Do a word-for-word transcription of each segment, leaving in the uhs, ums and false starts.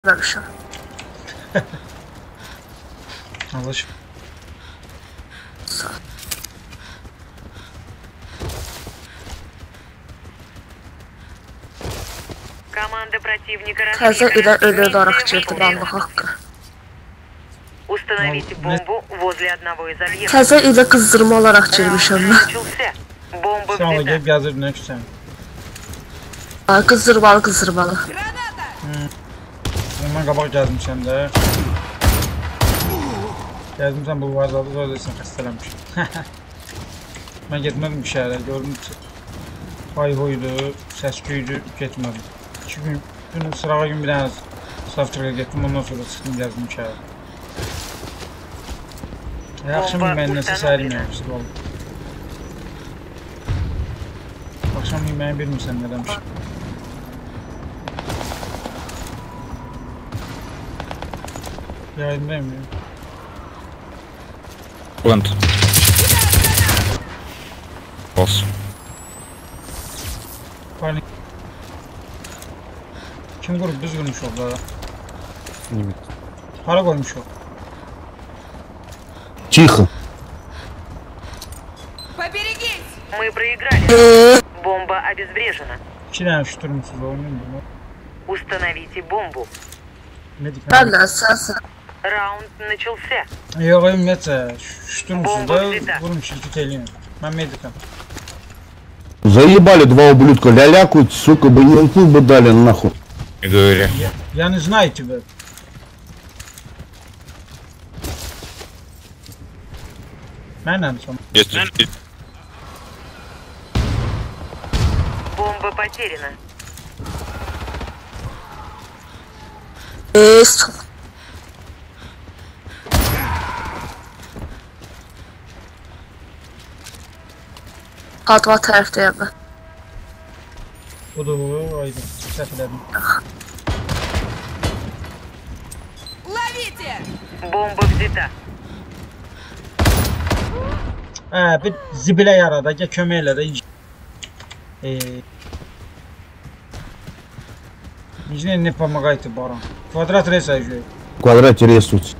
Vermişim. Alış. Sağ. Команда противника Təzə ilə разбита. ölü olaraq çırpıb almaq haqqı. Установите бомбу возле одного из объектов. Təzə ilə qızdırma olaraq çırpmışam mən. Начался. Бомба Sen ola взята. gelip yazır ne küsən. Ay, qızdırmalı, qızdırmalı. Ondan qabaq gəzmişəm də. Gəzmişəm bu varzadı, sonra desən xəstələnmişəm. Mən getmədim bir şəhərə, gördüm ki, hayhoydu, səsküydü, getmədim. İki gün, gün sırağa gün bir dənə Savçıqaya getdim, ondan sonra çıxdım, gəzdim şəhərə. Yaxşım yeməyin nəsə səhər yeməymişdir, oğlum. Akşam yeməyin bilmirsən nə demişim. Yayındayım ya. Plant. Boss. Pardon. Kim grup biz görmüş orada? Снимет. Para koymuş o. Тихо. Поберегись! Мы проиграли. Бомба обезврежена. İki tane şuturmuşuz oğlum. Установите бомбу. Medik. Mən də səsən. Раунд начался. Yok ümumiyyətcə şuturmuşuz da vurmuşuz ki teliyim. Ben medikam. Заебали два ублюдка, лялякают, сука, бы не инфу бы дали нахуй. Не говори. Я, я не знаю тебя. Mənəm son. Если Бомба потеряна. Eee, sol. Hadva tərəfdəyəm mən. Budur bu, aydı. Səhv elədim. Ловите! Бомба взята. Hə, bir zibilə yarada, gəl kömək elə də. Eee... Nijne не помогайте, барон. Квадрат ресайжу. В квадрате ресурс.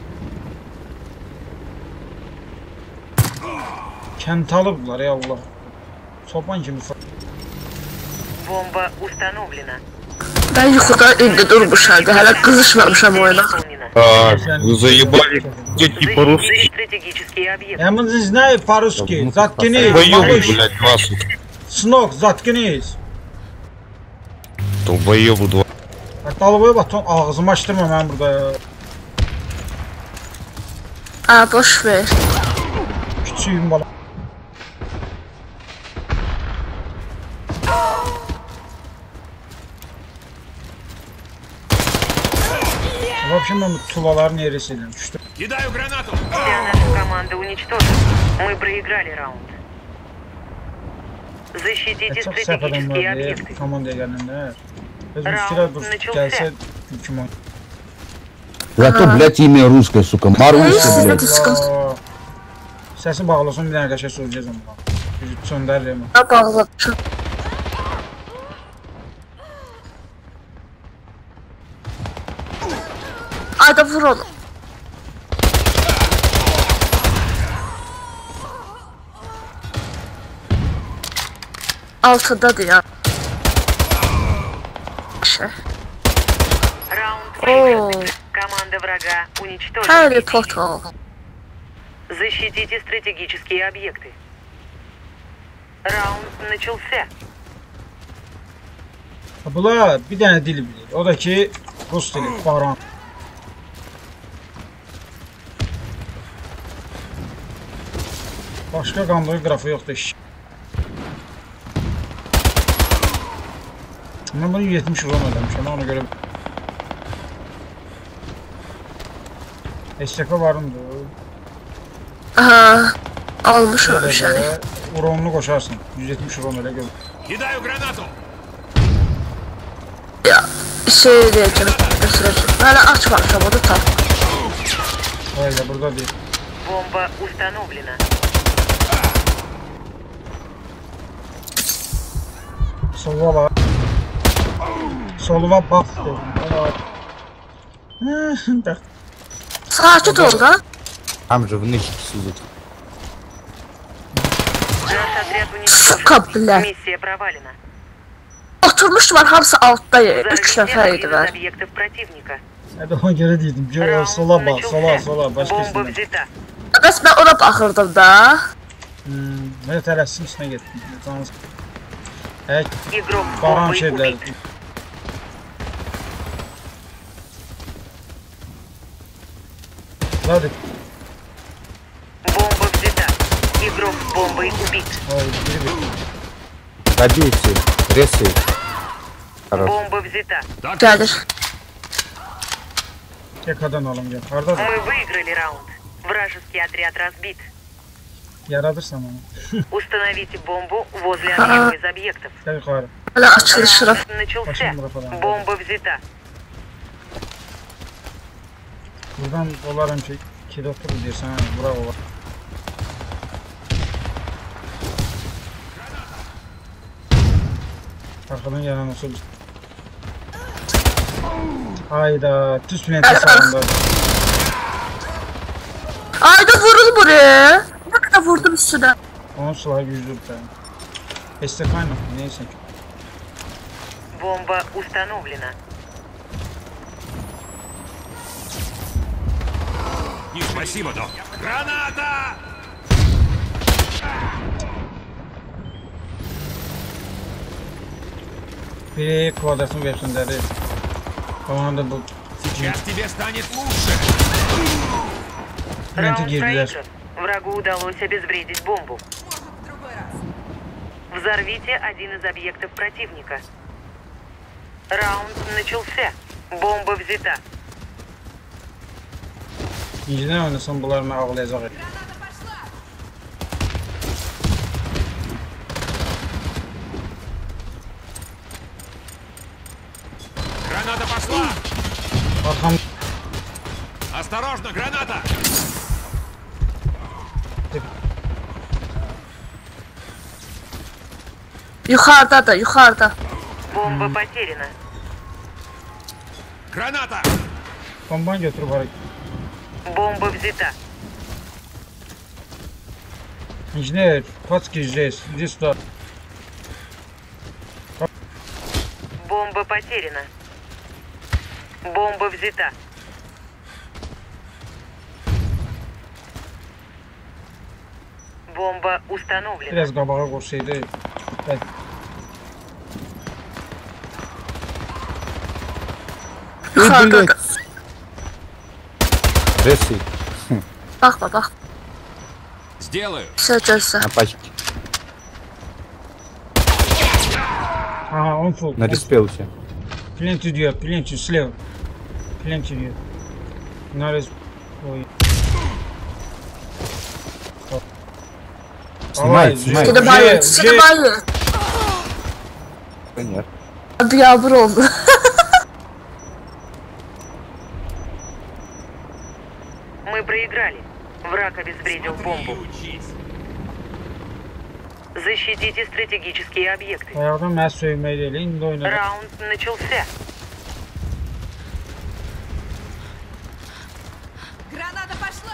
Kənt alıblar ya Allah. Sopan kimi. Бомба установлена. Mən yuxuda indi durmuşam, hələ qızışmamışam oyuna. Выполнена. А, вы заебали дети по-русски. Защитите стратегические объекты. Я мы не знаю по-русски. Заткнись, Долбоёбы, малыш. блядь, вас. Снок, заткнись. Долбоёбы два. Dalboya bak, ağzımı açtırma mən burada ya. Aa, boş ver. Küçüyüm bala. В общем, ben bu tulaların yerisiyle düştüm. Вся наша команда уничтожена. Мы проиграли раунд. Защитите Çok səhv adamlar стратегические diye объекты. komandaya gələndə. Biz Round müşkilər bu начался. gəlsə kim oyn. Зато, блядь, имя русское, сука. Маруся, блядь. Allah. Səsi bağlasın, bir dənə qəşə söyləyəcəm buna. Bizi çöndərirəm. Ha, bağlamışam. Ayda vur onu. Altıdadır ya. Şey. Раунд О, выигран. Команда врага уничтожена. Harry Potter. Защитите стратегические объекты. Раунд начался. Bunlar bir dənə dil bilir. O da ki Rus dili, baran. Başqa qandığı qrafı yoxdur iş. Mən bunu yetmiş ron eləmişəm, ona görə S K varımdır. Aha, almış olmuş yani. Uronunu qoşarsın, yüz yetmiş ron elə gör. Ya, şey diyeceğim, göstereceğim. Hala açmamışam, o da tam. Hayır, burada değil. Бомба установлена. Sola var. Soluma bak dedim. Bak. Sakit ol da. Там же в нычке сидит. Наш отряд Сука, уничтожен. бля. Миссия провалена. Oturmuşlar hamısı altta. Üç Взорвите nəfər один idi из var. объектов противника. Hadi ona göre dedim. Gör Раунд sola bak, sola, начался. sola. Бомба Başkasına. взята. Bəs mən ona baxırdım da. Hmm, ne tələsin üstüne gittim. Yalnız. Hey, Игрок с baran бомбой şeyler. убит. Hadi. Бомба взята. Игрок с бомбой убит. Ay, biri bir. Добейте, ресей. Хорош. Бомба взята. Gəlir. Yakadan alın gel. Harda da Мы выиграли раунд. Вражеский отряд разбит. yaradırsan onu. Установите бомбу возле одного из объектов. Gel yukarı. Hələ açılışırıq. Начался. Başım bırakalım. Бомба взята. Buradan olarım ki kedi oturur diyorsan ha. Bura olar. Arkadan gelen olsa biz. Hayda. Tüs planeti sağında. Ayda vurul buraya. Ne kadar vurdum üstüne. Onun silahı güçlü bir tane. Estefano. Neyse. Бомба установлена. Не спасибо, док. Граната! Biri kvadratın versinləri. Onun da bu Сейчас тебе станет лучше. planeti Раунд girdiler. проигран. Врагу удалось обезвредить бомбу. Взорвите один из объектов противника. Раунд начался. Бомба взята. İnciden oynasam bunlar mı ağlayacaq? Граната пошла! Arxam Осторожно, граната! Yuxarıda da, yuxarıda. Бомба потеряна. Граната! bombanı götürüb hara. Бомба взята. İnciner, Patski здесь, иди сюда. Бомба потеряна. Бомба взята. Бомба установлена. Biraz qabağa qoşsaydı. Evet. Yuxarıda da. Ресей. Baxma, bax. Сделаю. Sən gözlə. На пачке. Aha, on full. Нареспелся. Плент идет, плент слева. Плент идет. Нарез. Ой. Снимает, снимает. Sinemayi, sinemayi. Нет. Biyabır oldu. Мы проиграли. Враг обезвредил бомбу. Учись. Защитите стратегические объекты. Ayaqdan məni söymək deyil, indi oynadı. Раунд начался. Граната пошла!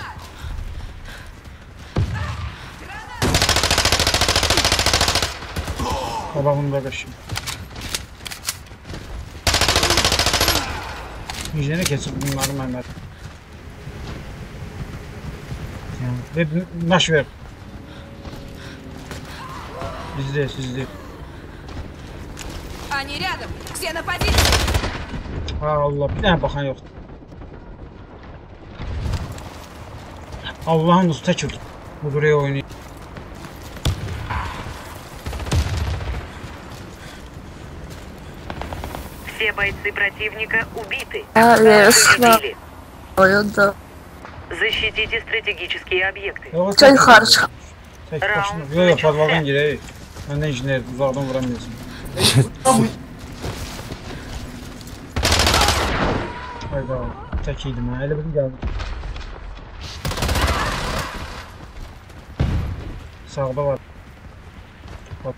Qabağında qaşım. İncine keçib bunları Məhməd. Ve naş ver. Bizde, sizde. Они рядом! Все на позиции! Ha Allah, bir dənə baxan yoxdur. Allah'ın usta tək ötür. Bu buraya oynayır. Все бойцы противника убиты. Ha, resmen Победили. oyunda. Защитите стратегические объекты. Yox, Sən yuxarı çıx. Tək başına. Yox, yox, padvaldan girək. Məndən injiner uzaqdan vuramıyorsun. Hayda, tək idim ha, elə bir gəldi. Sağda var. Bak.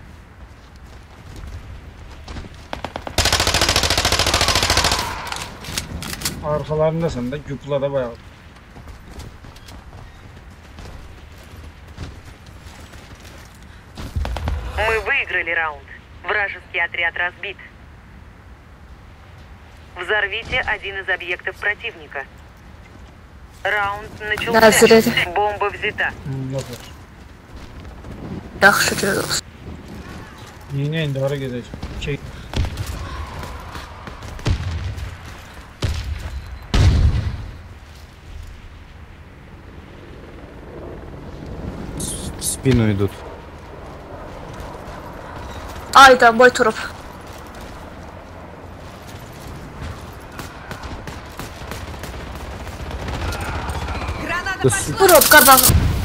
Arkalarındasın da Gupla da bayağı. Мы выиграли раунд. Вражеский отряд разбит. Взорвите один из объектов противника. Раунд начался. Hazır. Бомба взята. Hmm, yok yok. Yaxşı görürüz. Yine indi hara gedəcək. Şey, В спину идут. Ayda boy turup. Граната Да пошла! Turup qardaş.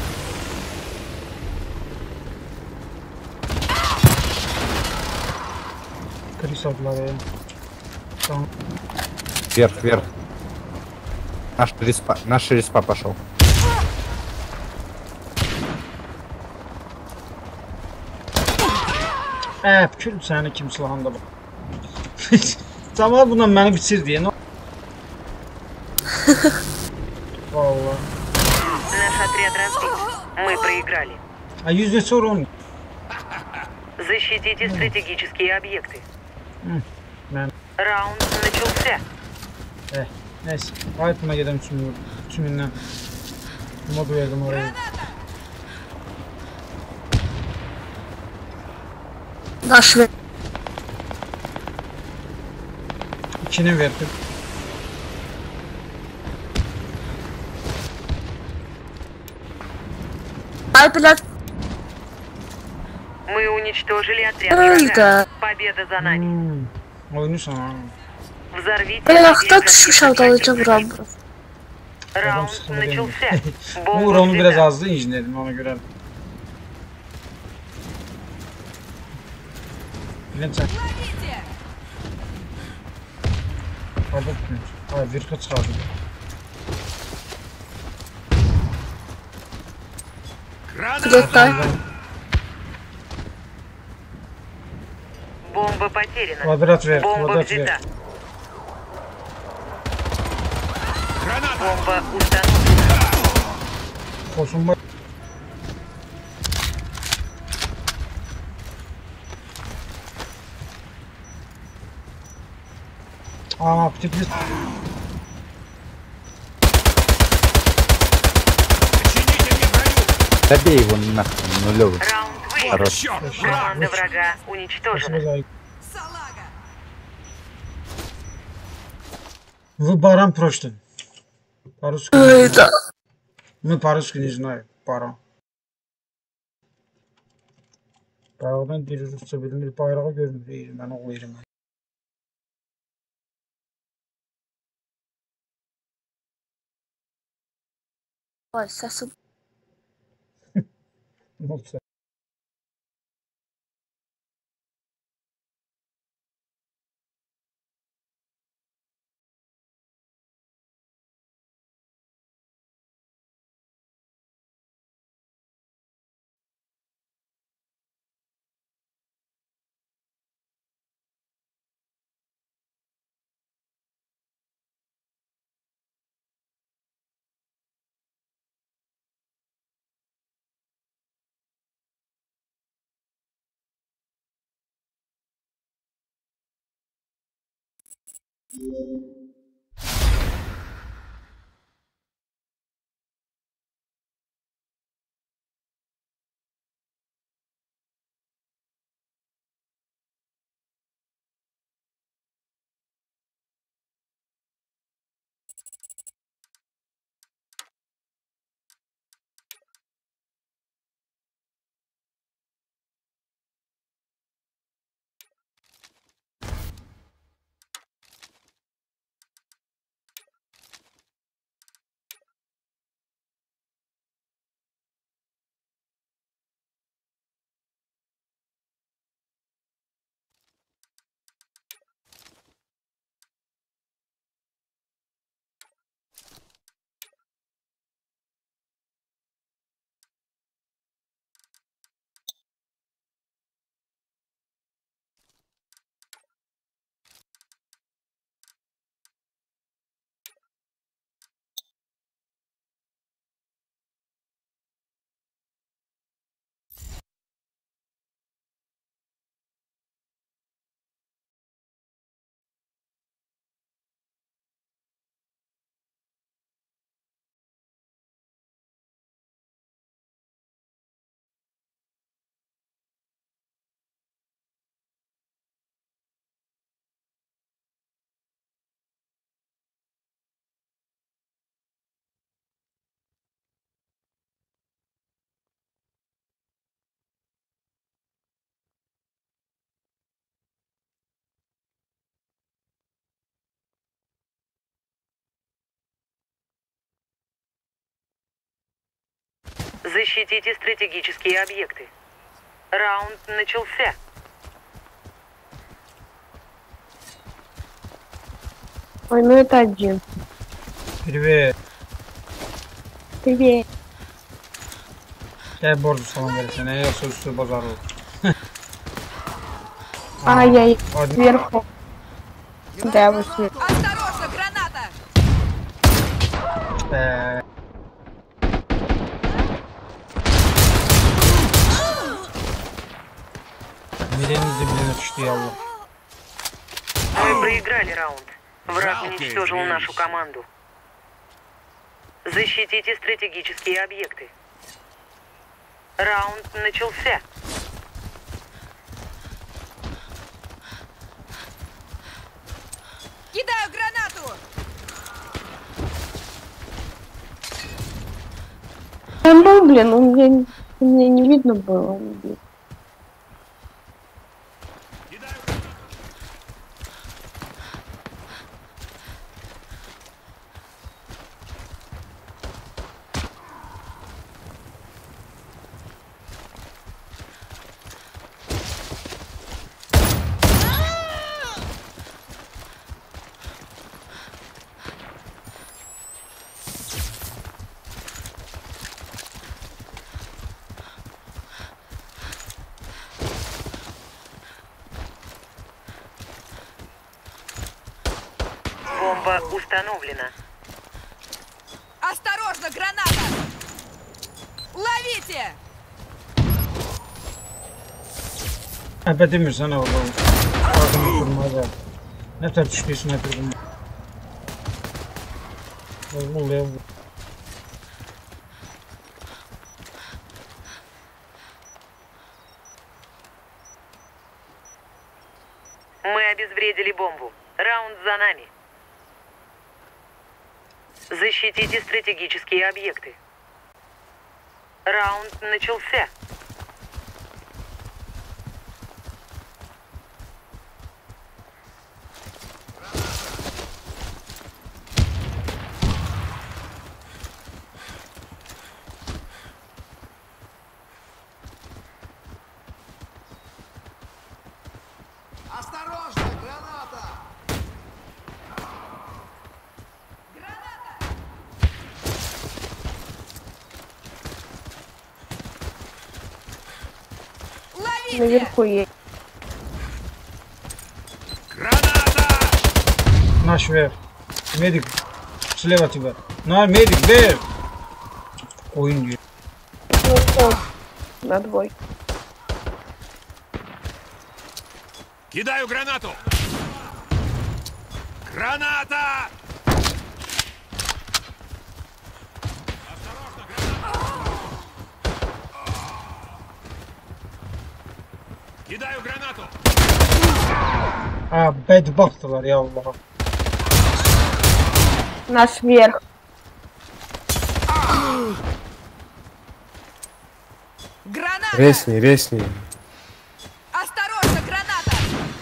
Chris atları. Tamam. Вверх, вверх. Наш респа, наш респа пошел. Ə, kül səni kim silahında bax. Camal bundan məni bitir deyə. nə- Vallahi. Наш отряд разбит. Мы проиграли. A yüz neçə oran? Защитите стратегические объекты. Mən. Раунд начался. Eh, neyse. Ayıpına gedəm üçün üçündən. Mod verdim oraya. Daş ver. İkini verdim. Ay блядь. Мы уничтожили отряд врага. Öldü. Победа за нами. Hmm. Oyunu sana. Взорвите Ayakta объект düşmüş противника. avdalıca vuram. Раунд sıkıldı начался. Bu Бомба Uran'ı biraz взята. azdı incinledim ona göre. Bilmem sen. Ловите! Kabuk mu? Hayır, virka çıkardım. Где-то. Бомба потеряна. Kvadrat ver, Бомба kvadrat взята. ver. Граната! Бомба установлена. Koşun bak. Aa, tipli. Почините мне броню! Добей его нахуй, нулевый. Раунд выигран. Хорош. Черт! Команда врага уничтожена. Спасибо. Салага! Вы баран прочно. По-русски. Ayda. Мы по-русски не знаем. Баран. Bayağıdan bir Rusça bilmir, bayrağı görmür. Ben oğlayırım. Ay səsim. Ne olsa. Защитите стратегические объекты. Раунд начался. Ой, ну это один. Привет. Привет. Gel borcu salam verirsen. Eğer sözsüz bazar olur. Ай-яй, Hadi. сверху. Да, вот сверху. Осторожно, граната! Be. Mirenin dibine düştü yallah. Мы проиграли раунд. Враг Жалкое уничтожил зрелище. нашу команду. Защитите стратегические объекты. Раунд начался. Кидаю гранату! Ну, блин, у меня, у меня не видно было. Бомба установлена. Осторожно, граната! Ловите! Hep demirsən oğlum. Adını kurmaz abi. Ne tər düştüysən ne tər bunu. Oğlum ya. Мы обезвредили бомбу. Раунд за нами. Защитите стратегические объекты. Раунд начался. Осторожно, граната! Ловите! Наверху есть. Граната! Naş ver. Medik. Слева тебя. На, медик, ver. Oyun diyor. Ну, вот, на двой. Кидаю гранату! Граната! Осторожно, граната! Кидаю гранату! Ha, bedbaxtlar ya Allah. Наш вверх. Граната! Резни, резни. Осторожно, граната!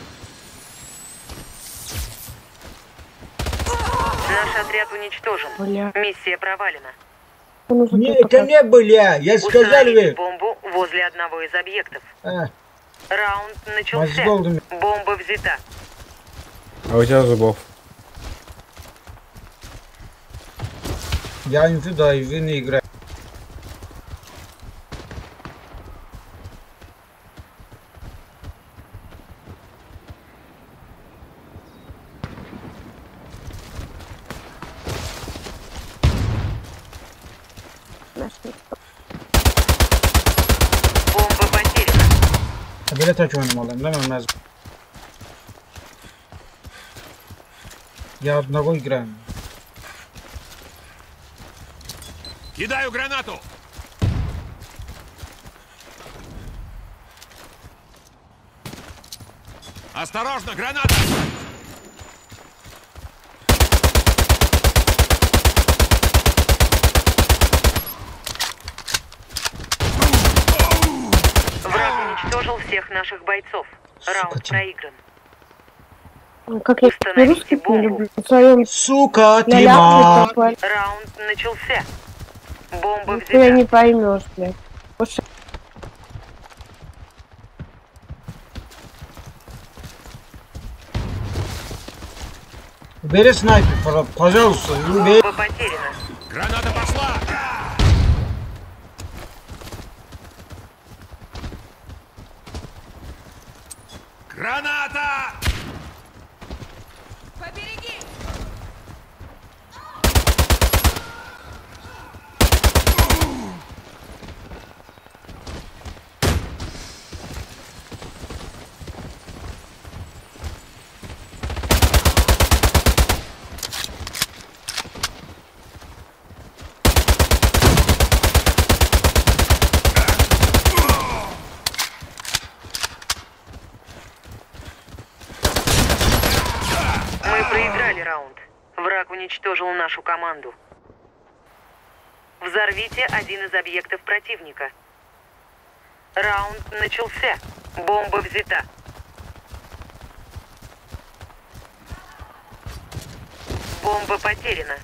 Наш отряд уничтожен. Бля. Миссия провалена. Нужно Не, тут это пока- не бля, я сказал Установите ver. бомбу возле одного из объектов. Ha, Раунд начался. Мазда oldum. Бомба взята. А у тебя зубов. Я не туда, и вы не играете. Наш вверх. Бомба потеряна. Böyle tek oynamalıyım değil mi Mezun? Я одного играем. Кидаю гранату! Осторожно, граната! Враг уничтожил всех наших бойцов. Раунд Сука, проигран. Ой, как я Установите русских не бомбу. люблю. В своем Сука, ля-ля Тима! попали. Раунд начался. Бомба Нихуя взята. не поймешь, блядь. Слушай, Убери снайпер, пожа- пожалуйста. Убери. Бомба потеряна. Граната пошла! Граната! Побереги! Мы проиграли раунд. Враг уничтожил нашу команду. Взорвите один из объектов противника. Раунд начался. Бомба взята. Бомба потеряна.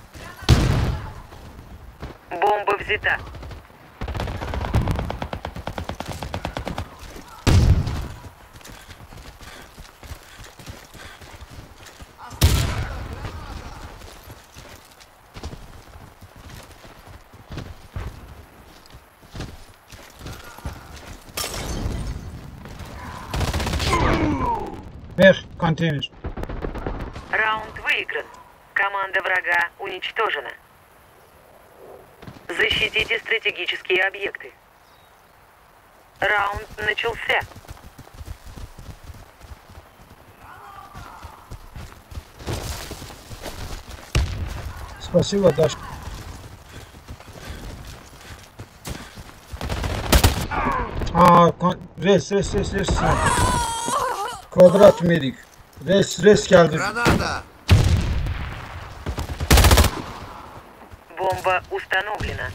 Бомба взята. Ver, контейнер. Раунд выигран. Команда врага уничтожена. Защитите стратегические объекты. Раунд начался. Спасибо, Даша. Aa, kon- res, res, res, res. Kvadrat medik. Res, res geldi. Граната! Бомба установлена.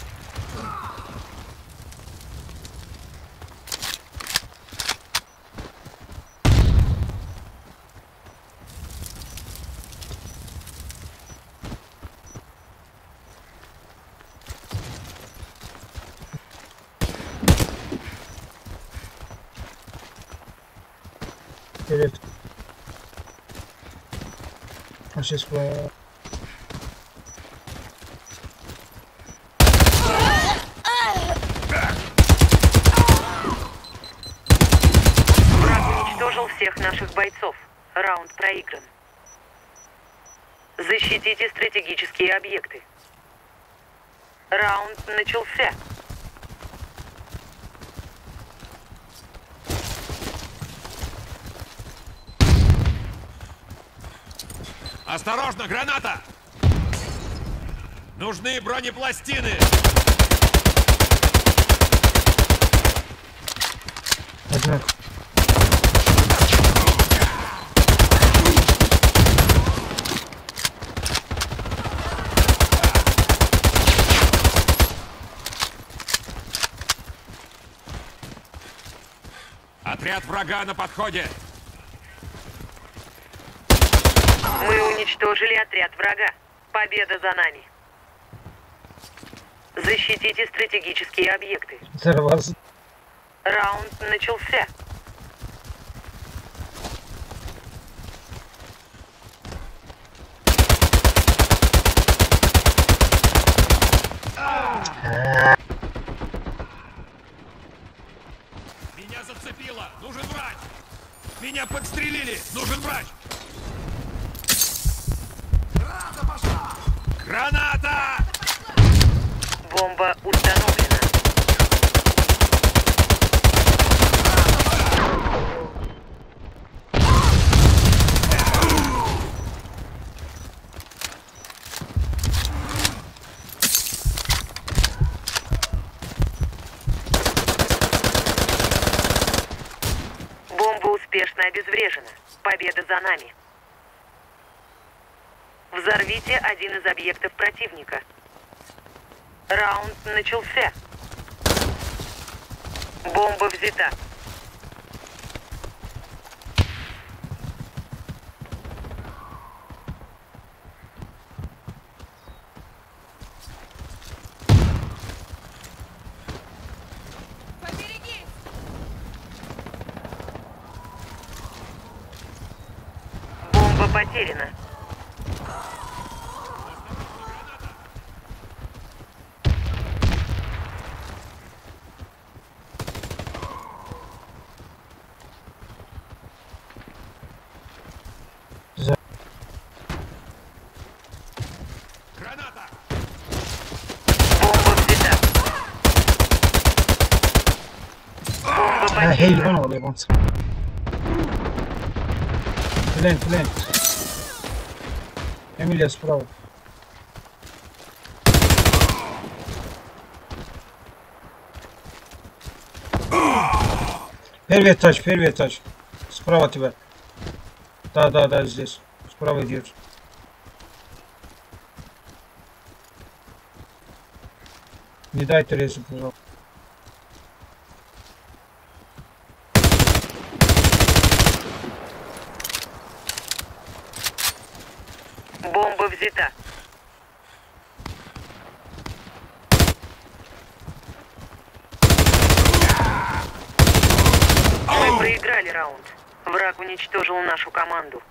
Evet. Сейчас по... Враг уничтожил всех наших бойцов. Раунд проигран. Защитите стратегические объекты. Раунд начался. Осторожно, граната! Нужны бронепластины! Однако. Отряд врага на подходе! Мы уничтожили отряд врага. Победа за нами. Защитите стратегические объекты. Взорвался. Раунд начался. Меня зацепило! Нужен врач! Меня подстрелили! Нужен врач! Граната пошла! Граната! Бомба установлена. Бомба успешно обезврежена. Победа за нами. Взорвите один из объектов противника. Раунд начался. Бомба взята. потеряно. Граната! Бомба взята. Бомба Ha, потеряна. heyvan ol heyvan. Plant plant. Emilia справа. Первый этаж, первый этаж. Справа тебя. Да, да, да, здесь. Справа идет. Не дай Терезу, пожалуйста. Бомба взята. Мы проиграли раунд. Враг уничтожил нашу команду.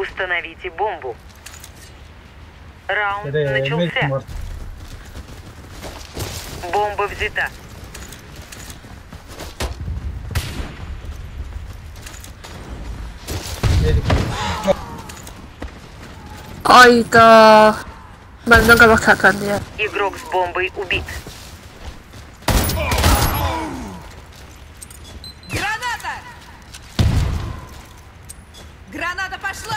Установите бомбу. Раунд Nereye? начался. Mektim var. Бомба взята. Yedik. Ayda. Benden kabak tərpəndi ya. Игрок с бомбой убит. Граната! Граната пошла!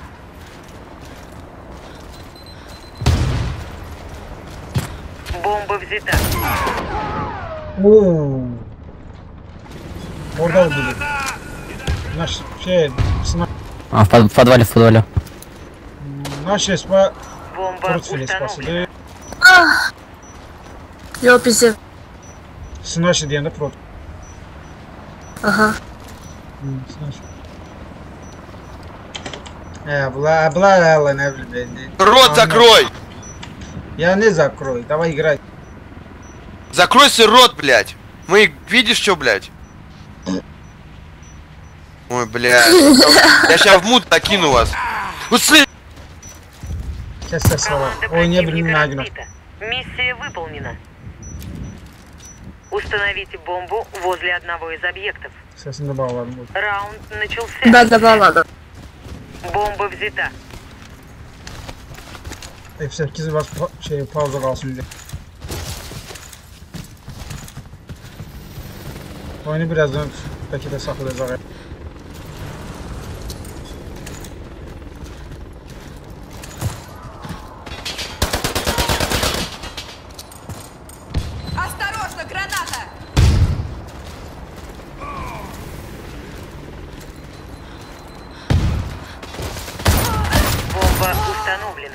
Бомба взята. Oo. Orada öldürdü. Наш şey, сна... А, в, под- в подвале, в подвале. Наш espa Бомба portföy установлена. espasıdır. Yo bizim. Snaşı deyəndə prot. Aha. Snaşı. Э, бла, бла, бла, не блин. Рот закрой! Я не закрой, давай играть. Закрой свой рот, блядь! Мы видишь, что, блядь? Ой, блядь. Я сейчас в мут накину вас. Усы! Kes ses var. Команда Oynayabildim противника ne günah. разбита. Миссия выполнена. Установите бомбу возле одного из объектов. Sesini de bağladım. burada. Раунд начался. Ben de bağladım. Бомба взята. F sekiz bas pa şey pauza kalsın diye. Oyunu birazdan belki de saklayacak. Осторожно, граната! Бомба установлена.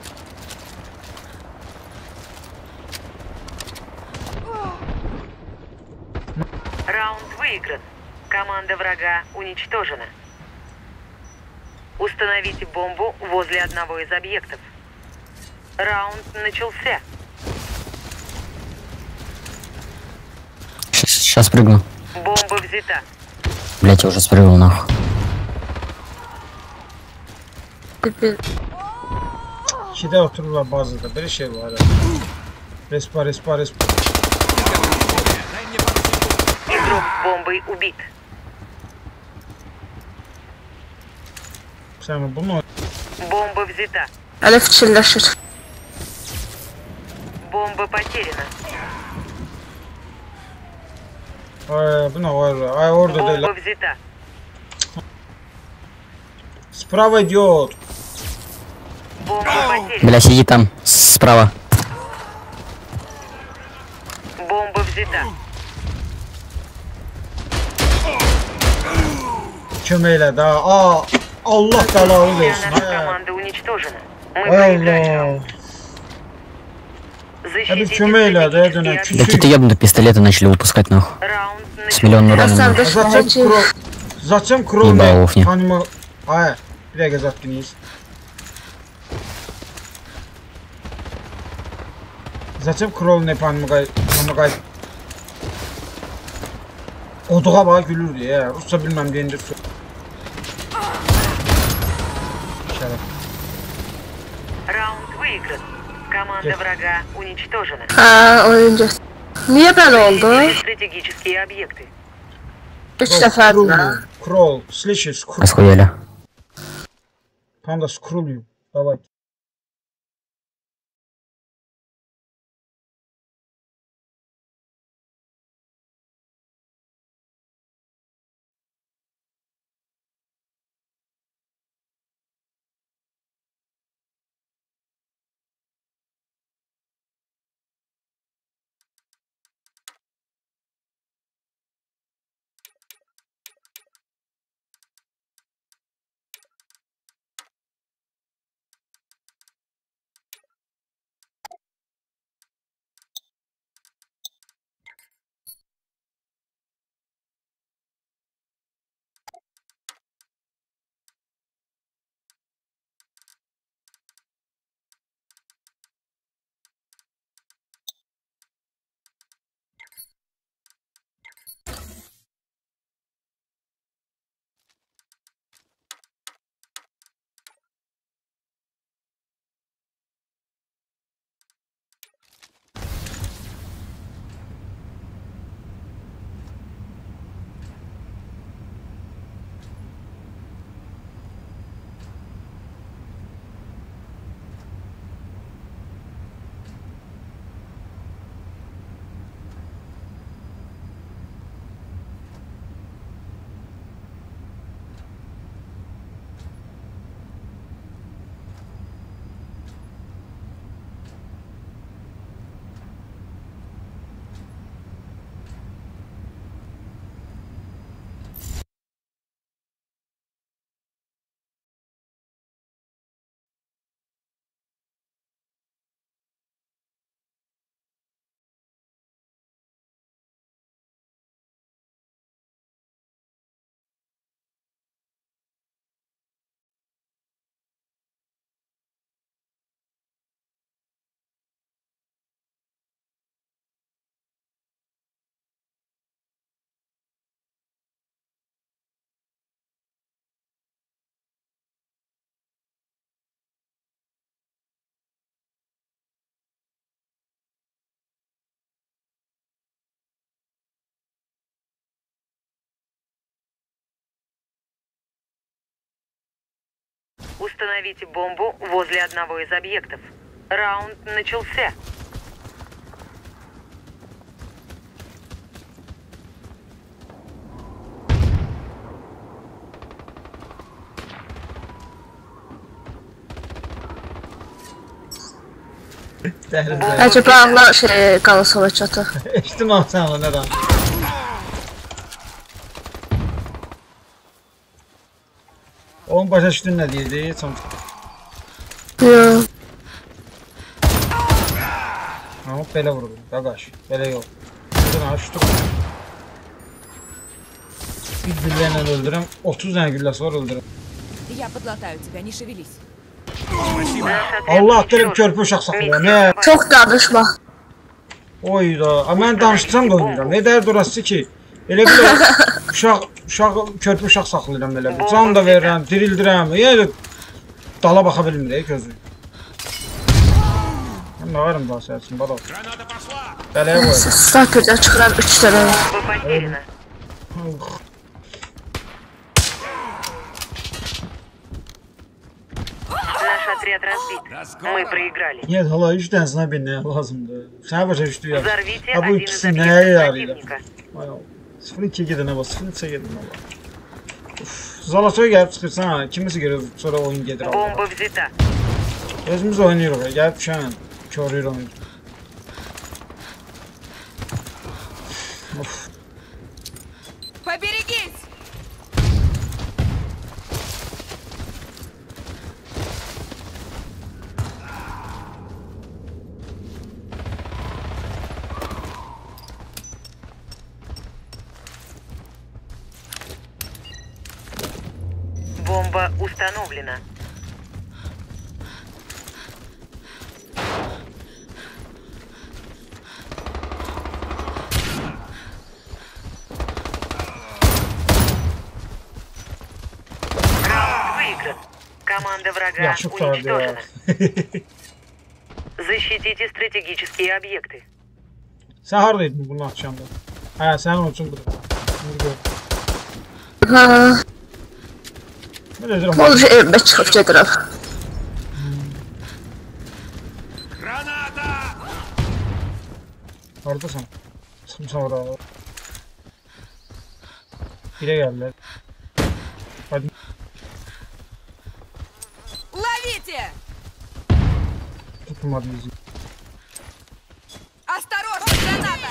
Раунд выигран. Команда врага уничтожена. Установите бомбу возле одного из объектов. Раунд начался. Сейчас прыгну. Бомба взята. Блять, я уже спрыгнул нахуй. Bir- İkide otururlar bazıda. Bir şey var. Respa respa respa. Игрок с бомбой убит. Sen bunu Бомба взята. Hələ fikirləşir. Бомба потеряна. ay, bu ne var? Ay orada Бомба değil. взята. Справа идет. Бомба потеряна. Бля, сиди там, справа. Бомба взята. Kömeyle daha. Aa, Allah belanı Вся versin. наша Ay, команда уничтожена. Мы ay проиграли Allah. раунд. Hadi Защитите kömeyle de стратегические dönem. Да объекты. какие-то ебаные пистолеты начали выпускать нахуй. Раунд С миллионным начался. уроном. Hasan нахуй. Zaten düşməcək. kro... Zaten kro Ебал ne? не. Tanımı... Ay, bir dakika zatkiniz. Zaten kro ne panımı kay... Oduğa bana gülürdü ya. Rusça bilmem deyince su. Şeref. Раунд выигран. Команда Yes. врага уничтожена. Hə, oyuncu. Niyə belə oldu? Защитите стратегические объекты. Üç dəfədir ha. Крол, слышишь, скрул. Расхуяли. Панда скрулью. Давай. Установите бомбу возле одного из объектов. Раунд начался. Bəlkə bağla şey qalası çatır. İhtimal sən o nədən? Onun başa düşdün nə deyirdi? Heç onu... Yox. Ama belə vurdu, qaqaş. Belə yox. Buradan açdım. Bir güllərlə öldürəm. otuz dənə gülləsi var öldürəm. Я подлатаю тебя, не şевелись. Allah atlarım körpü uşaq saxlayam. Nə? Çox danışma. Oyda. Amma mən danışsam da oynayıram. Ne dərd orası ki? Elə bir uşaq, uşaq, körpü uşaq saxlayıram elə bir. Can da verirəm, dirildirəm. Yəni dala baxa bilmir gözü. Mən nə varım daha sərsin, bala. Bələyə qoy. Sniperdən çıxıram üç dənə. Бомба потеряна. Наш отряд разбит. Мы проиграли. Niyə hala üç dənə sniper nəyə lazımdır? Sənə başa düşdü ya. Взорвите Ha bu один из ikisi nəyə объектов yarayır? противника. sıfır ikiyə gedənə bax, sıfır üçə gedənə bax. Zalasoya gəlib çıxırsan ha, kimisi görür, sonra oyun gedir. Бомба взята. Özümüz oynayırıq ya, gəlib düşən, körüyür oyun. Of. Поберегись! Бомба установлена. Раунд выигран. Команда врага Yaxşı qutardı ya. уничтожена. Защитите стратегические объекты. Sən haradaydın bunu açanda? Hə, sənin üçün budur. Ha, Mən özürəm. olca evimə çıxıb gedirəm. Граната! Haradasan? Çıxmışsan oraya. Birə gəldilər. Hadi. Ловите! Tutmadı bizi. Осторожно, граната!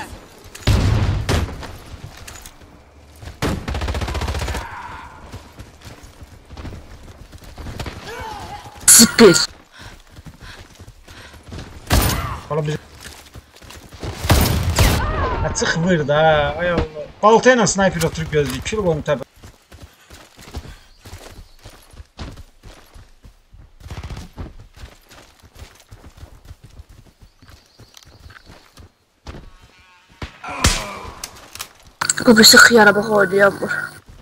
Zipil. Hala bizi... Ha, çıxmır da, ay Allah. Balta ilə sniper oturub gözləyib, kill qoyum təbə. Bu birisi xiyara bax oynayamır.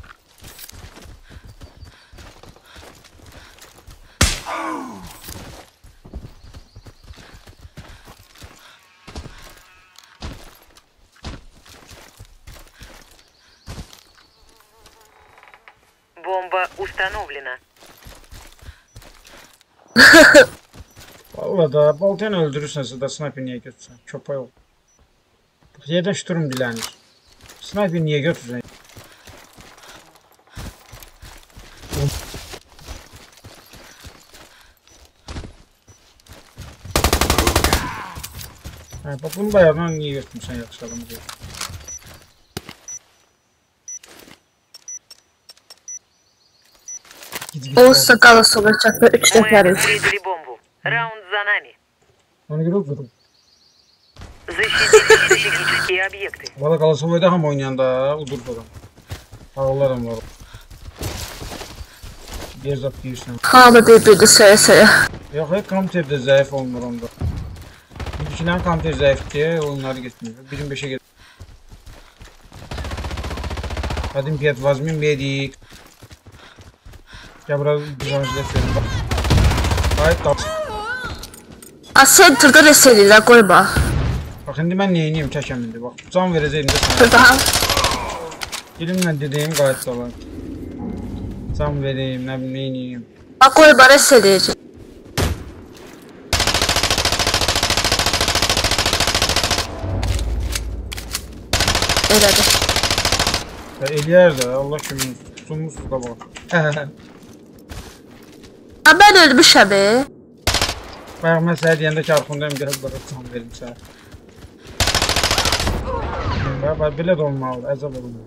Бомба установлена. Valla da balta ilə öldürürsənsə də sniper niyə götürsən? Köpək ol. Yerdən şturum dilənir. Sniper niyə götürsən? Hə, bax bunu bayaqdan niyə götürmüsən yaxşı adamı deyil. Olsa qalası olacaq və üç Мы nəfəriz. обезвредили бомбу. Раунд за нами. Onu görə vurum. Защитите стратегические объекты. Valla Qalasovayda ham oynayanda udur adam. Ağlarım var. Bir zat deyirsən. Hamı bir-birini səyə-səyə. Yox, hep kompüterdə zəif olmur onda. Bizimkilərin kompüter zəif deyə oyunları getmir. birin beşə gedir. Qadim piyat vazmin medik. Ya bura bir zanzilə verin. Qayıt qalsın. A, centerdə res edirlər, qoyma. Bax, indi mən neyiniyim kəkəm indi, bax. Can verəcək indi sana. Daha. Dilimlə dediyim qayıt da var. Can vereyim, nə bilim, neyiniyim. Bakol bares eləyəcək. Elədi. Ya eləyər də, Allah kimin tutulmuş da var. Ha, mən ölmüşəm. Bax, mən sənə deyəndə ki, arxındayım, gəlib burada can verim sənə. Bax, belə də olmalı, əzab olmalı.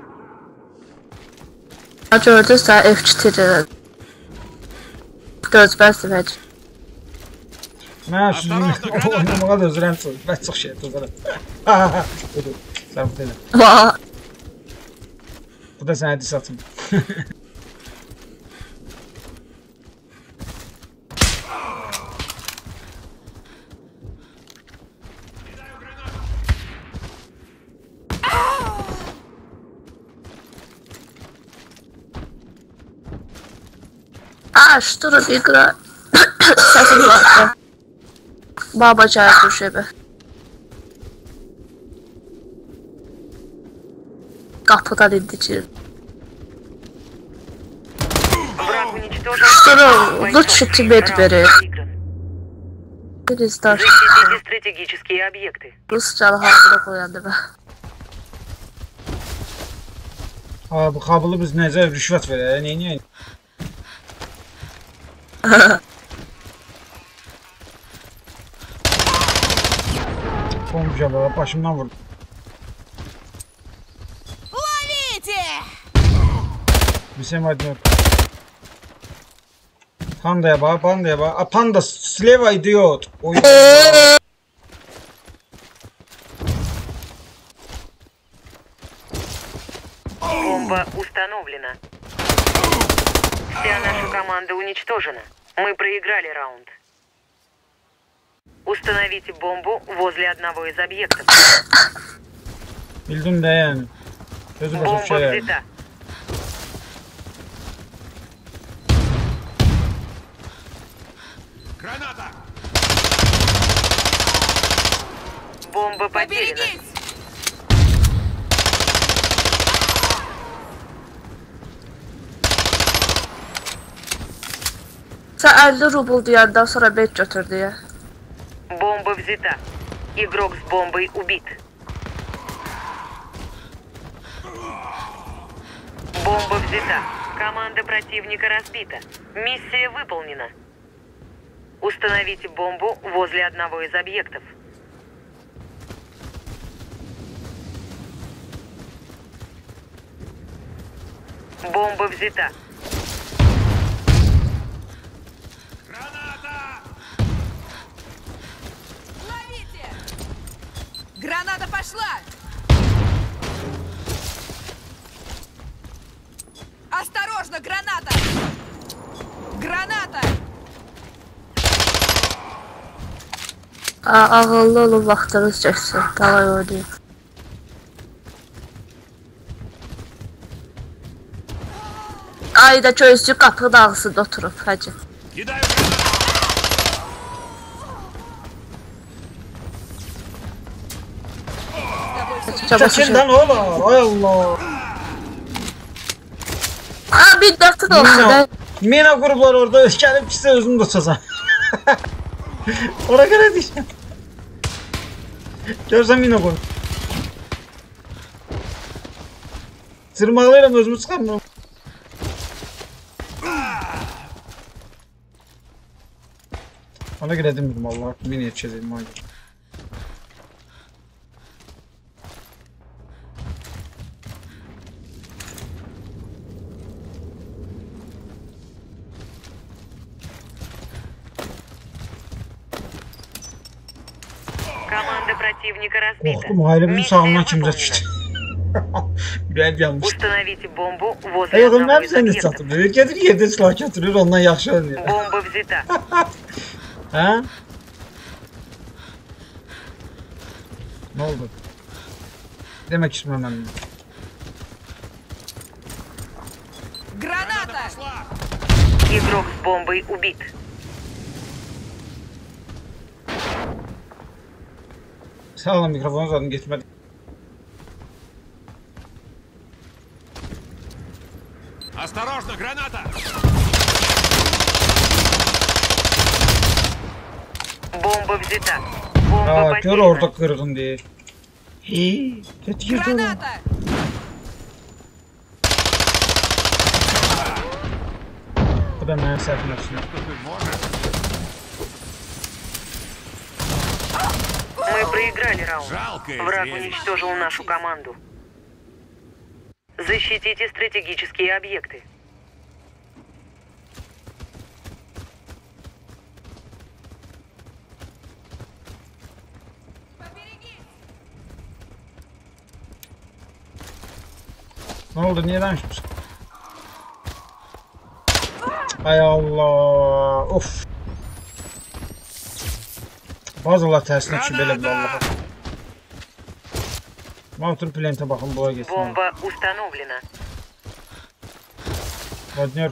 Ha, gördün sən F iki gözbəzdir həcə. Mən sizin oynamağa da özürəm çox, mən çox şey tozarım. Sərf deyiləm. Vaa. Bu da sənə dis atım. A, что тут игра? Совсем Baba çağırdı şu ebe. Kapıdan indicirim. Враг уничтожен. Что лучше тебе бери. Пересташ. Защитите стратегические объекты. Rusçalı hamile koyandı be. Ha, bu kabılı biz necə rüşvət verək, neyniyək? Komşuya baba, başımdan vurdu. Ловите! Bir şey var yok. Pandaya bak, pandaya bak. A, panda, sleva idiot. Oy. Бомба установлена. Вся наша команда уничтожена. Мы проиграли раунд. Установите бомбу возле одного из объектов. Bildim de yani. Gözü başa bir şey Бомба yani. взята. Граната! Бомба потеряна. Поберегись! Sen elli rubl diyandan sonra bet götürdü ya. Бомба взята. Игрок с бомбой убит. Бомба взята. Команда противника разбита. Миссия выполнена. Установите бомбу возле одного из объектов. Бомба взята. Ловите! Граната пошла! Осторожно, граната! Граната! Aa, ağıllı olun vaxtınız çəksin. Davay oynayın. Ayda gözcü qapının ağzında oturub, həcə. Кидаю гранату! Çekin lan oğlum. Ay Allah. Aa, bir dəfə də olsun. Mina, da. mina qurublar orada. Gəlib kisə özümü də çözəm. Ora görə deyəcəm. Görsən mina qurub. Cırmaqlayıram özümü çıxarmıram. Ona görə demirdim Allah. Mina yetişəcəyim ona görə. Команда противника разбита. Qorxdum, ailəmin Миссия sağından kimsə выполнена. düşdü. Ürəyim yanmışdı. Установите бомбу возле Ayağım одного nə из bizə объектов. çatır? Gedir yerdə silah götürür, ondan yaxşı oynayır. Бомба взята. Hə? Nə oldu? Demək istəməm. Граната! Пошла! Игрок с бомбой убит. Sağ olun, mikrofonu zaten geçmedi. Осторожно, граната! Бомба взята. Бомба Ha, gör потеряна. orada kırgın diye. Hii, kötü girdi oğlum. Граната! Bu da benim səhvim olsun. Мы проиграли раунд. Жалкое Враг зрелище. уничтожил нашу команду. Защитите стратегические объекты. Ne oldu? Niye danışmışsın? Ay Allah. Of. Bazalar tərsinə ki belə bir Allah'a. Motor plantə baxın, bura geçsin. Бомба установлена. Ладнер.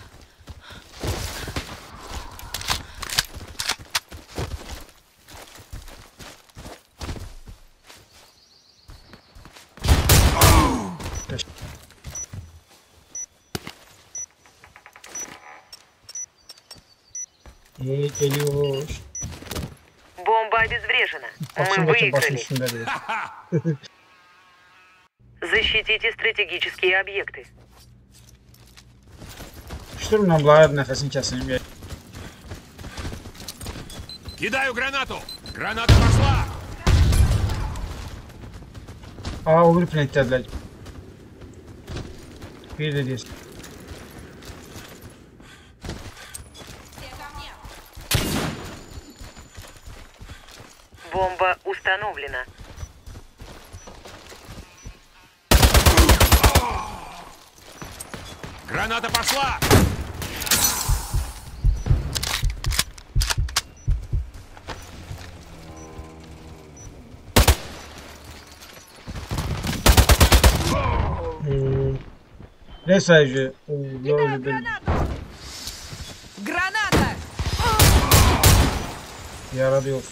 И geliyor. Бомба обезврежена. Мы Baksın başın выиграли. üstünde değil. Защитите стратегические объекты. Şuturumla bunlar nəfəsini kəsin. Кидаю гранату! Граната пошла! Aa, o bir plantədilər. Bir de deyəsin. Бомба установлена. Граната пошла! Ne sayıcı? Oo, böyle bir Граната! yaradı yok.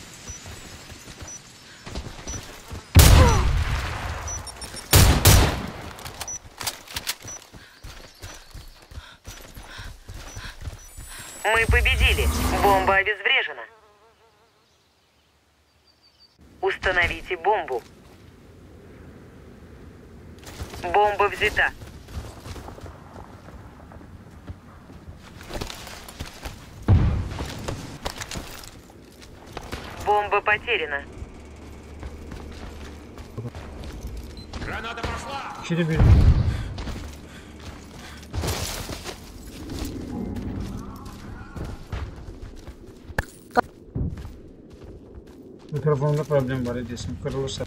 Мы победили. Бомба обезврежена. Установите бомбу. Бомба взята. Бомба потеряна. Граната пошла! İkili bir. Mikrofonda problem var edesin. Kırılırsa.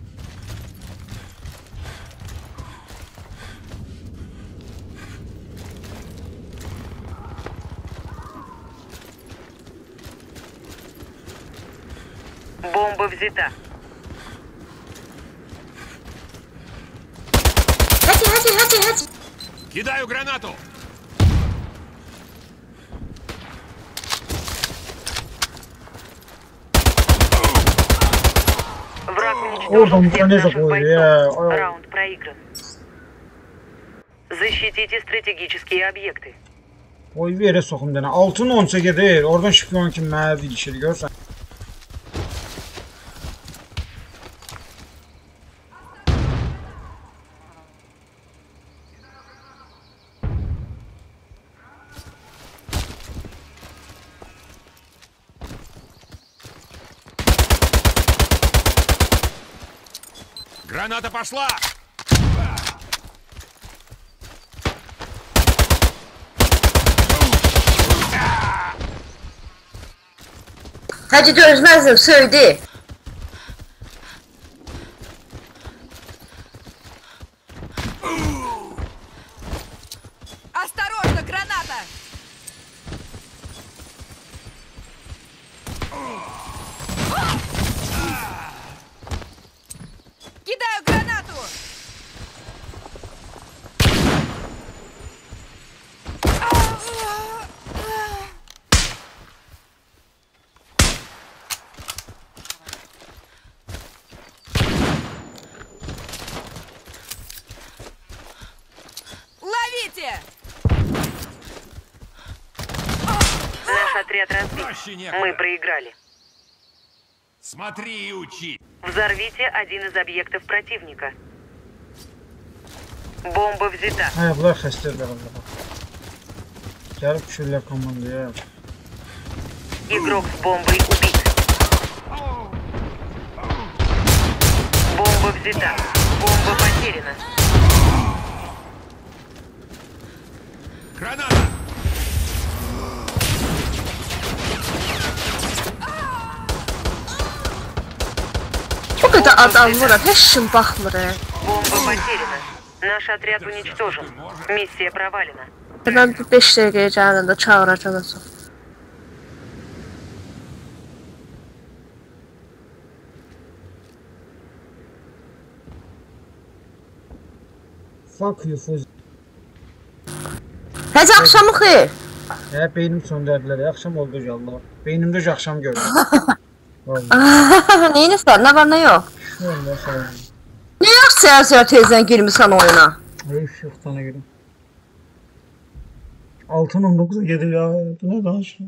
Бомба взята. Кидаю гранату! Враг Oradan уничтожил bir всех tane наших koydu ya. бойцов. Ay, Раунд проигран. Защитите стратегические объекты. Oy bir yere sokum dene. Altın onsa gedir. Oradan şipiyon kim mənə dilişir görsən. Граната пошла! Hacı görmezdim söyledi. Осторожно, граната! Кидаю гранату! Ловите! Наш отряд разбит. Проще некуда. Мы проиграли. Смотри и учи. Взорвите один из объектов противника. Бомба взята. Hə, bunlar xəstədirlər Allah. Gəlib düşürlər komandaya. Игрок с бомбой убит. Бомба взята. Бомба потеряна. Граната! Bu kadar adam var, heç kim baxmır. Бомба потеряна. Наш отряд уничтожен. Миссия провалена. Ben bir beş dəqiqəyə gələndə çağıracağam. Fuck you Fuz. Həz axşamı xeyir. Hə, beynim söndürdülər. Axşam oldu Allah. Beynimdə öc axşam görürəm. Vallahi. Neyinizsən? Nə var, nə yox? Vallahi sağ ol. Niyə yox səhər-səhər tezdən girmisən oyuna? Heyf yox tana girim. altı on dokuza gedir ya. Bu ne danışıyor?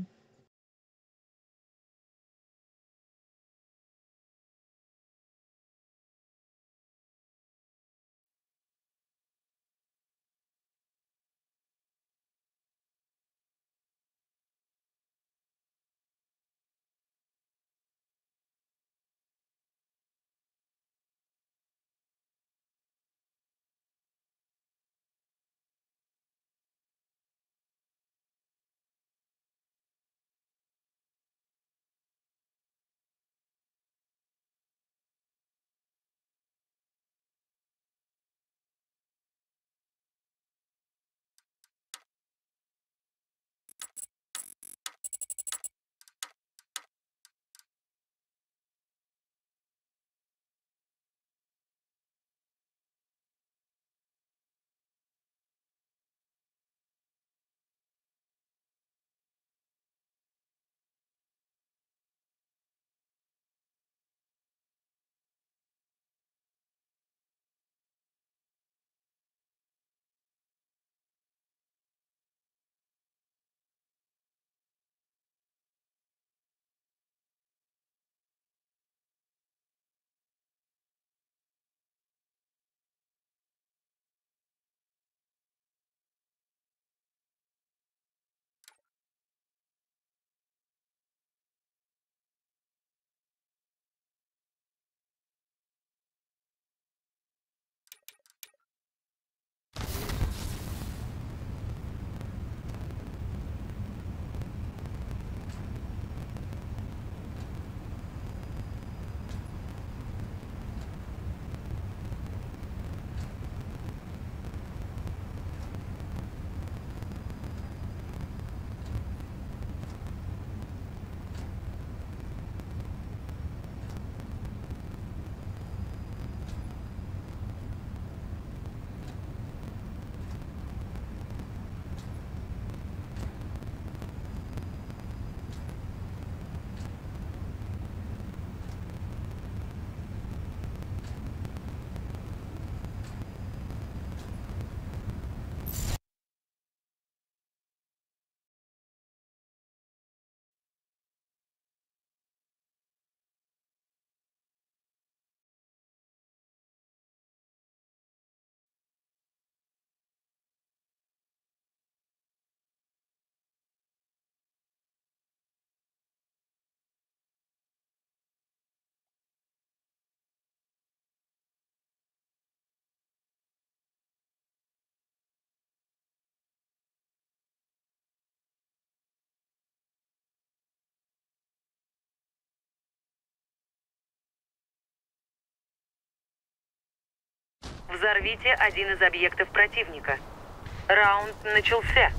Взорвите один из объектов противника. Раунд начался.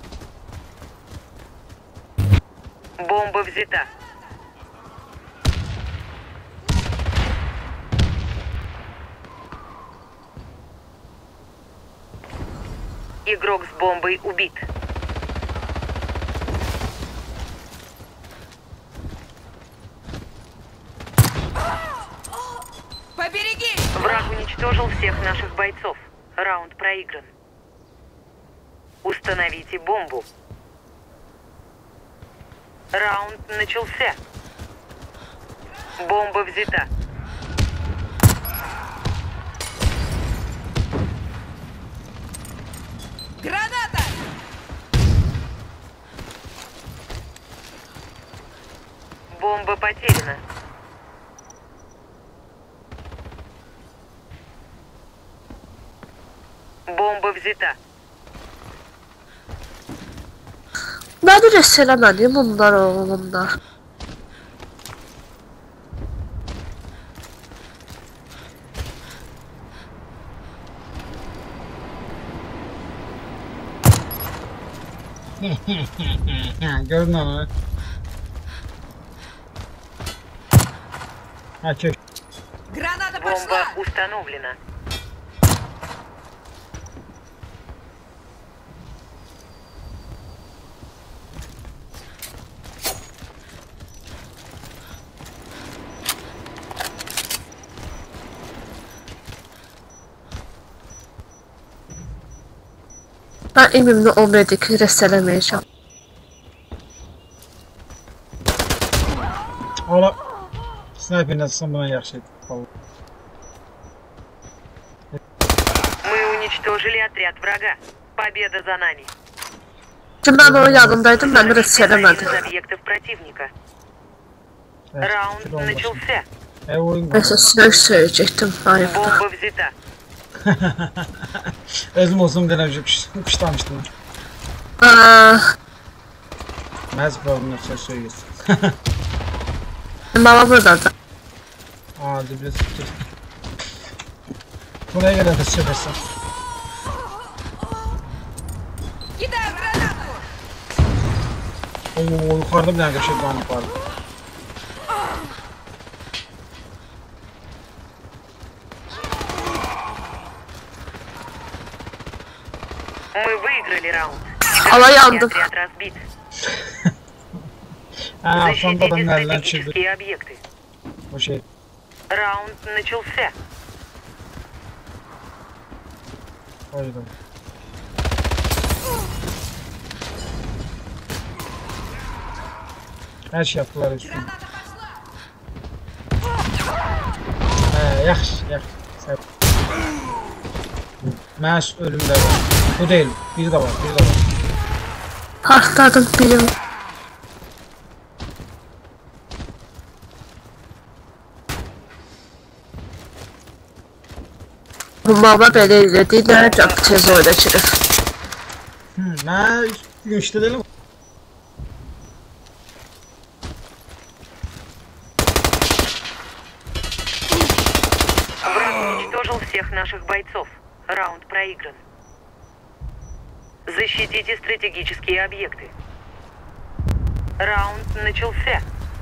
Бомба взята. Игрок с бомбой убит. Побереги! Враг уничтожил всех наших бойцов. Раунд проигран. Установите бомбу. Раунд начался. Бомба взята. Граната! Бомба потеряна. Бомба взята. Məni res eləmədi bunlar oğlumlar. Gördün onu. Ha çek. Граната Бомба пошла! установлена. Mən imimli on verdik, res eləməyəcəm. Ola. Snayperlə tutsan buna yaxşı idi. Мы уничтожили отряд врага. Победа за нами. Şimdi mən onun yanındaydım, mən res eləmədi. Из объектов противнika. Раунд начался. E oyun. Nəsə söz söyləyəcəkdim, ayıbdır. Бомба взята. Özüm olsam denəmcə pişlamışdım. Məz problemlər söz söyləyirsin. Mama buradadır. Aa, dibres tutur. Buraya kadar da söylesen. Кидаю гранату! Oo, yukarıda bir tane köşe dağınık vardı. Мы выиграли раунд. Hava yandım. Отряд разбит. Aa, sonunda Защитите da nereden çıktı стратегические объекты. o şey. Раунд начался. Haydi. Her şey yaptılar üstüne. Граната пошла! He, yaxşı, yaxşı. Sən... Məş ölümdə var. Bu deyil, biri də var, biri də var. Partladım birim. Bu mama belə elədi, nərəcəm tez oynayırıq. Hmm, mən güçlü değilim. Враг уничтожил всех наших бойцов. Раунд проигран. Защитите стратегические объекты. Раунд начался.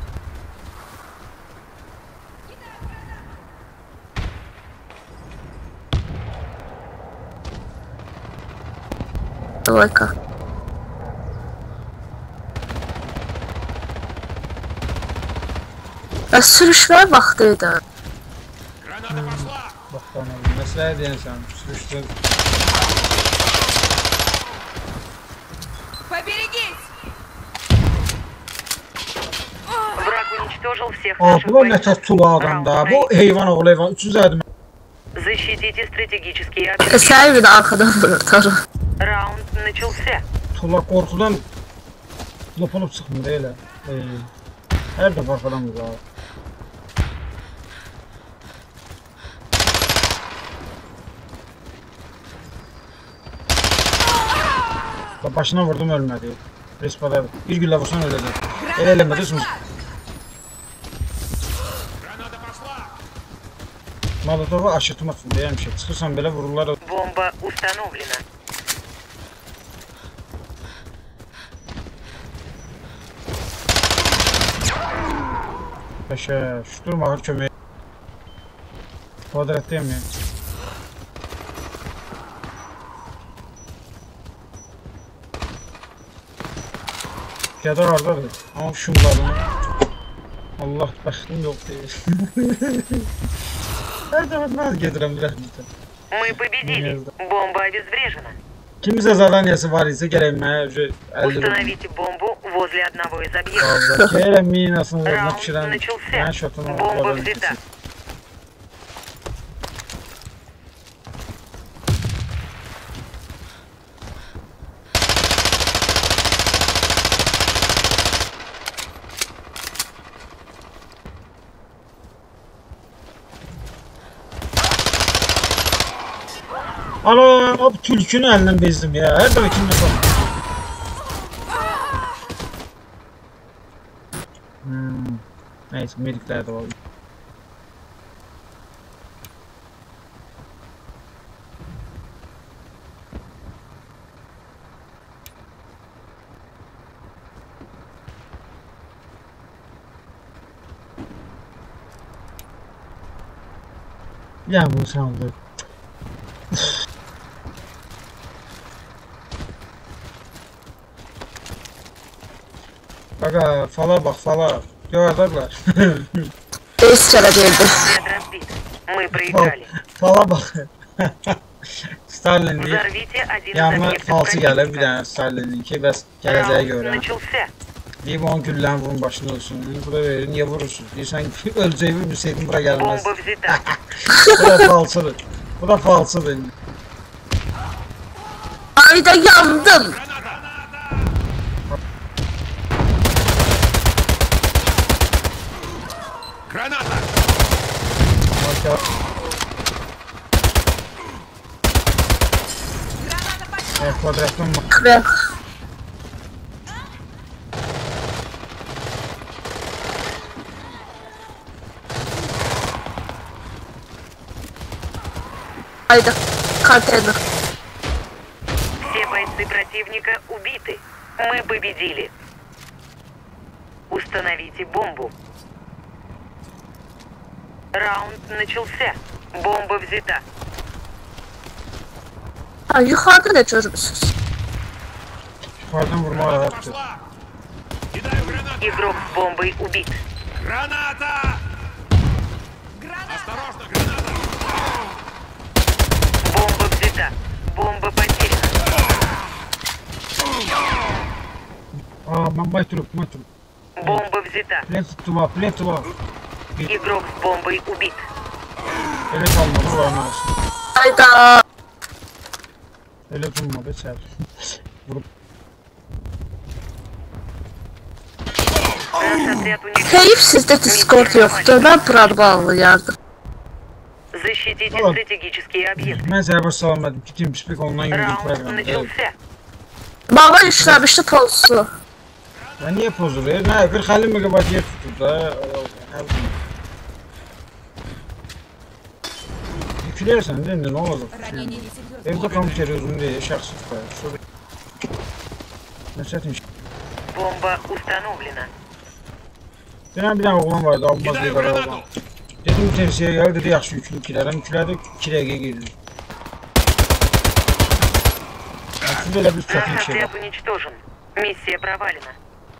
Давай-ка. Bəs sürüşmə vaxtıydı. Граната пошла! Bak bana, mesela deyəsən, sürüşdür. Поберегись! Враг уничтожил всех Aa, наших bu ne бойцов. tək tulu adam da. Bu heyvan oğlu heyvan. üç yüz ədim. Защитите стратегические E, объекты. Səni bir də arxadan vurur. Раунд начался. Tula qorxudan lopunup çıxmır elə. Ey. Hər dəfə arxadan vurur. Başına vurdum ölmədi. Respada bir güllə vursan öləcək. Elə eləmədiniz. Граната пошла! Molotovu aşırtmaq üçün deyəmişəm. Çıxırsan belə vururlar. Бомба установлена. Peşə, şutur mahır kömək. Kvadratdayım ya. Piyada hardadır? Ama şunlarını. Allah bəxtim yox deyil. Hər dəfə mən gedirəm rəhmətə. Мы победили. Бомба обезврежена. Kimsə zadaniyası var isə gərək mənə əlli. Установите бомбу возле одного из объектов. Vallahi kere minasını vurmak Раунд pişiren начался. ben şotunu Бомба vurmadım. взята. Ana o tülkünü elinden bezdim ya. Her zaman kim yapar? Hmm. Neyse medikler de var. Ya bu sandı. Aga fala bak fala. Gördüler. Reis çara geldi. Отряд разбит. Мы проиграли. Fala bak. Starlin'in Взорвите один из yanına объектов falsı gəlir bir противника. dənə Starlin'inki bəs gələcəyə Раунд görə. начался. Deyib onun güllərin vurun başına olsun. Bura verin, niyə vurursun? Deyirsən ki öləcəyi bilsəydin bura gəlməz. Бомба взята. Bu da falsıdır. Bu da falsıdır. Ayda yandım. Граната! Evet, kvadratın Ve Ayda konteyner. Все бойцы противника убиты. Мы победили. Установите бомбу. Раунд начался. Бомба взята. Ha, yukarıda ne görmüşsünüz? yukarıdan vurma rahattır. Пошла! Кидаю гранату! Игрок с бомбой убит. Граната! Осторожно, граната! Бомба взята. Бомба потеряна. Aa ben bay turup bay turup. Бомба взята. Plen tuttu var plen tuttu var. Игрок с бомбой убит. Öyle kalmadı var arasında. Ayda. Öyle durmadı içer. Vurup. Наш отряд уничтожен. Keyif sizde Discord yoktu. Ben burada bağlayardım. Защитите Tamam. стратегические объекты. Ben sana baş salamadım. Gittim spek online yürüdük Раунд program. Evet. начался. Baba işlemişti polsu. Ya niye pozuluyor? Ne kırk elli megabayt yer tutur da. Ne bileyim. Yüklersen değil mi? Ne olacak? Evde kompüteri uzun değil. Şahsı tutar. Şurada. Ne çetin şey. Бомба установлена. Benim bir tane oğlan vardı. Almaz Кидаю diye kadar гранату! oğlan. Dedim tavsiye gel dedi yaxşı yüklü yüklərim. Yüklədik iki dəqiqə girdi. Aslında elə bir çətin Наш şey отряд var. уничтожен. Миссия провалена.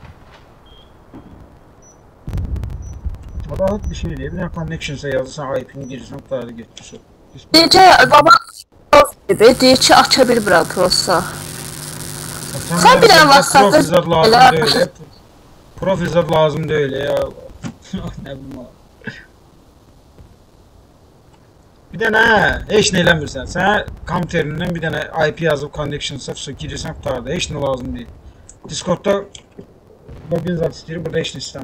Rahat bir şey değil. Bir tane connection'sa yazırsan I P'ni girirsən, tutarı getmişsin. Necə baba gibi deyir ki aça bilmirəm prosa. Sen bir tane WhatsApp'ta Profil zad lazım elə- değil. Profil zad lazım değil ya. Ne bileyim abi. Bir dənə heç nə eləmirsən. Sənə kompüterindən bir dənə I P yazıb connection sıfır girirsən qutarda. Heç nə lazım deyil. Discordda login zad istəyir, burada heç nə istəmir.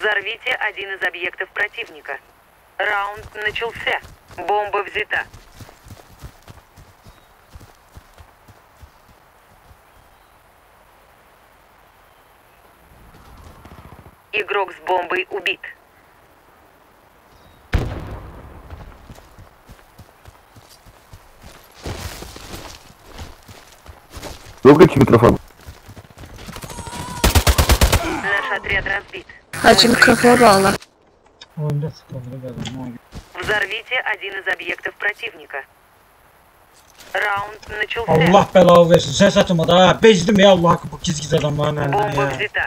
Взорвите один из объектов противника. Раунд начался. Бомба взята. Игрок с бомбой убит. Выключи микрофон. Наш отряд разбит. Hacı mikrofonu al. Oyunda sıkıldı galiba. ne oldu? Взорвите один из объектов противника. Раунд начался. Allah belanı versin. Ses atmadı ha. Bezdim ya Allah bu giz-giz adamların elinden Бомба ya. взята.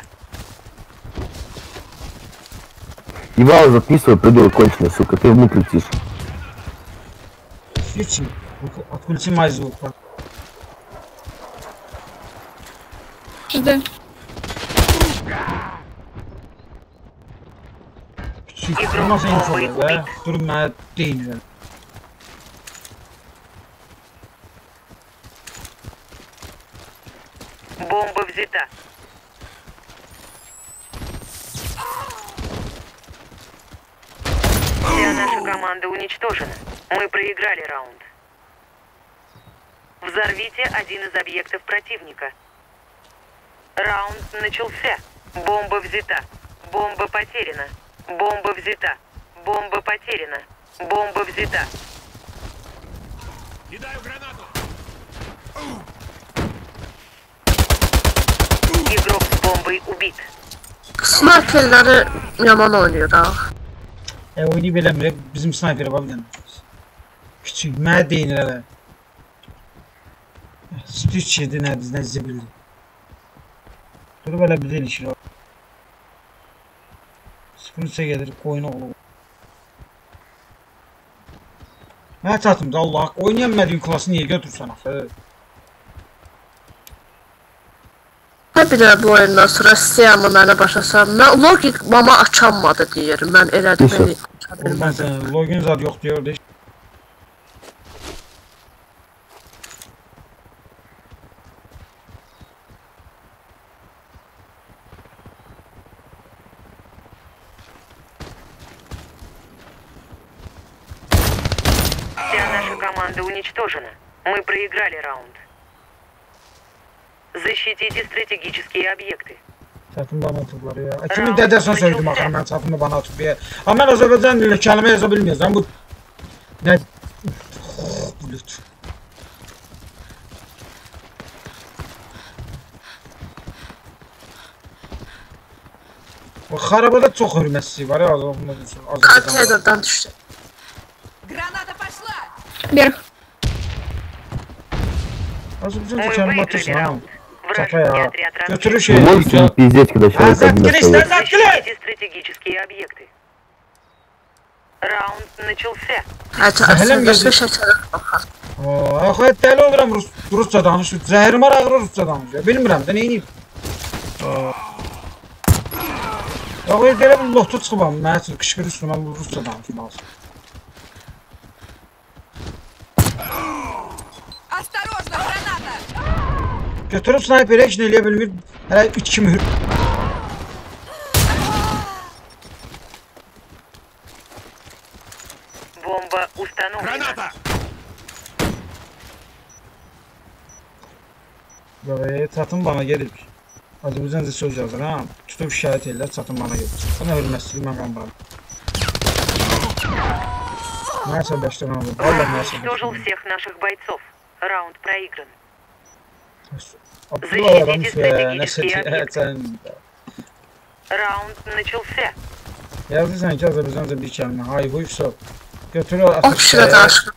Ебало записывай, придурок конченый, сука, ты внутрь летишь. Hiç. Отключи мой звук. bak. Şimdi Küçük. Bu nasıl info be? Durun ben değilim. Бомба взята. Вся наша команда уничтожена. Мы проиграли раунд. Взорвите один из объектов противника. Раунд начался. Бомба взята. Бомба потеряна. Бомба взята. Бомба потеряна. Бомба взята. Кидаю гранату. Игрок с бомбой убит. sniperleri yaman oynuyor ha. E oyunu beləmir. Bizim snayperi var bir dənə. Küçük. Mənə deyinir hələ. Stüç yedi nədir, nə zibildi. Durub hələ bir deyil işir o. sıfır üçə gedir, qoyuna olur. Mənə çatımda Allah. Oynayamədiyim klası niyə götürsən axı? Hə bir də bu oyundan sonra istəyəmə mənə başlasam. Mən logik mama açanmadı deyir. Mən elədim Neyse. beni aça Ben bilmədim. sana login zad yok diyor de. Вся наша команда уничтожена. Мы проиграли раунд. Защитите стратегические объекты. Çatım bana atıblar ya. E, kimin dedesine söyledim axı mən çatımı bana atıb ya. Amma mən Azərbaycan dilində kəlmə yaza bilməyəcəm. Bu nə bulut. Bu xarabada çox hörmətsizlik var ya Azərbaycan. Konteynerdən düşdü. Граната пошла! Bir. Azərbaycan Мы kəlmə выиграли atırsan ha. раунд. Çata Вражеский ya. отряд Götürür разбит. şey. Вы можете не пиздеть, когда человек Азат один Крис, остается? Азат Крис! Защитите стратегические объекты. Раунд начался. Həcə Zəhələm əslində yazır. şəkərə baxar. Oo, axı dəli oluram Rus Rusca danışır. Zəhərim ağrır Rusca danışır. Bilmirəm də nə edeyim. Axı belə bir lotu çıxıb amma mənə üçün qışqır üstümə bu Rusca danışmaq. Осторожно, граната! Götürüb snayperi heç nə eləyə bilmir. Hələ üç kimi hür. Бомба установлена. Граната! Böyle çatım bana gelip Azərbaycanca söz yazır ha. Tutub şikayət edirlər, çatım bana gelir. Buna hörmətsizlik mən qanbarım. Nə əsəbləşdirməm bu? Vallahi nə Уничтожил əsəbləşdirməm. всех наших бойцов. Раунд проигран. Abdullah adam isə nə sətin. Раунд начался. Yazırsan ki Azərbaycanca bir kəlmə. Hay huy sor. Götürür O kişilə danışır.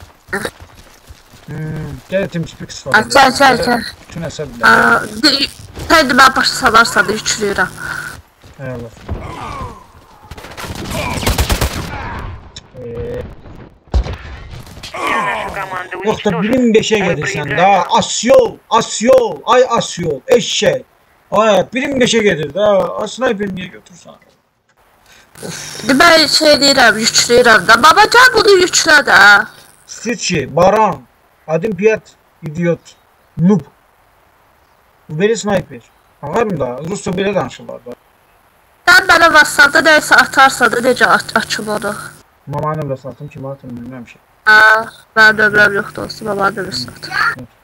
Hmm, gəl Team Speak Ay, istifadə Gəl, gəl, gəl. Bütün əsəblər. Sən də mən başa salarsa da yükləyirəm. Eyvallah. Eee, Вся наша команда Yox da уничтожена. birin beşə Мы gedirsən проиграли da. раунд. Asyol, asyol, ay asyol, eşşək. Ay, birin beşə gedir da. Ay, sniper niyə götürsən? Mən şey deyirəm, yükləyirəm də. Baba gəl bunu yüklə də. Stitchi, Baran, Adim Piyat, idiot, noob. Bu belə sniper. Ağarım da, Rusca belə danışırlar da. Sən mənə WhatsApp-da nəysə atarsa da necə aç açım onu. Mamanı da satım, kimi atım bilməmişəm. Hə, mənim nömrəm yoxdur olsun, mamanın nömrəsi atım.